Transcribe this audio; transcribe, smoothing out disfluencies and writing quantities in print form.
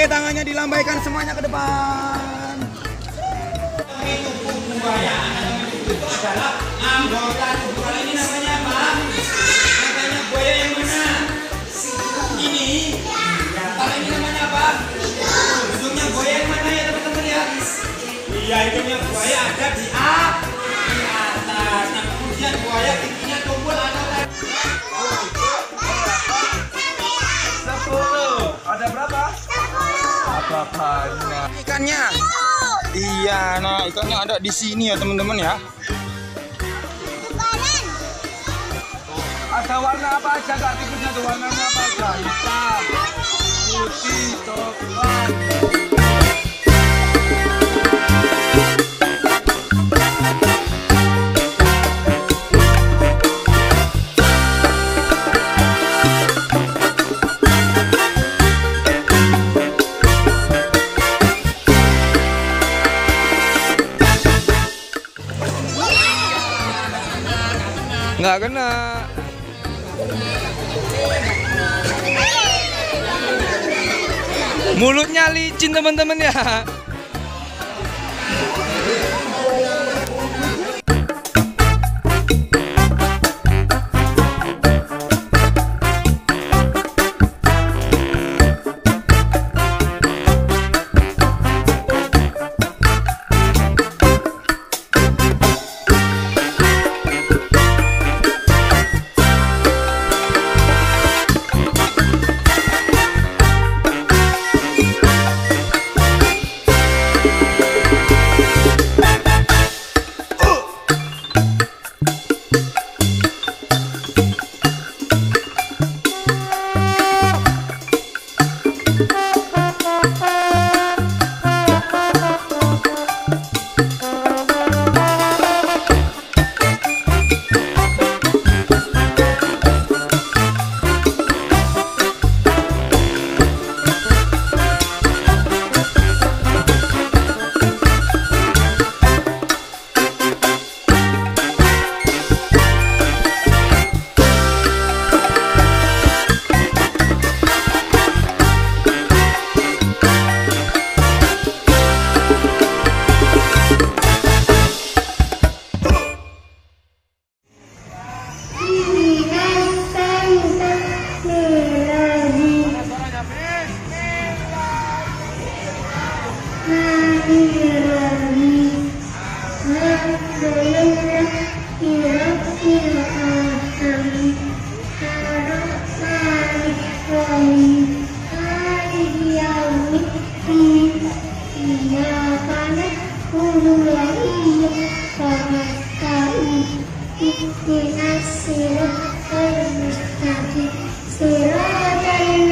Oke, tangannya dilambaikan semuanya ke depan. Tubuh buaya itu adalah anggota tubuh. Kalau ini namanya apa? Namanya buaya yang mana? Ini. Kalau ini namanya apa? Hidungnya buaya yang mana ya teman-teman ya? Iya, hidungnya buaya ada di atas. Nah, kemudian buaya giginya tumpul atau tak? 10. Ada berapa? Apa banyak Ikannya. Iya, nah ikannya ada di sini ya teman-teman ya. Ada warna apa aja Kak? Tikusnya ada warnanya apa aja? Hitam, putih, coklat. Nggak kena. Mulutnya licin teman-teman ya. Ihdinash shiratal mustaqim, shiratal